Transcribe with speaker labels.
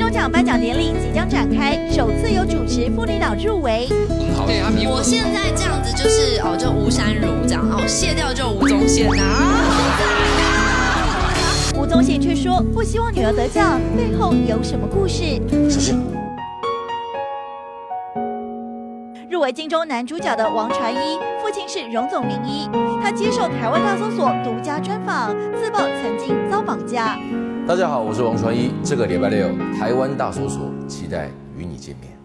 Speaker 1: 钟奖颁奖典礼即将展开，首次有主持妇女党入围。
Speaker 2: 对，我现在这样子就是就吴珊如这样，卸掉就吴宗宪
Speaker 1: 吴宗宪却说不希望女儿得奖，背后有什么故事？
Speaker 3: 小心。
Speaker 1: 入围金钟男主角的王传一，父亲是荣总名医，他接受台湾大搜索独家专访，自曝曾经遭绑架。
Speaker 3: 大家好，我是王传一，这个礼拜六台湾大搜索，期待与你见面。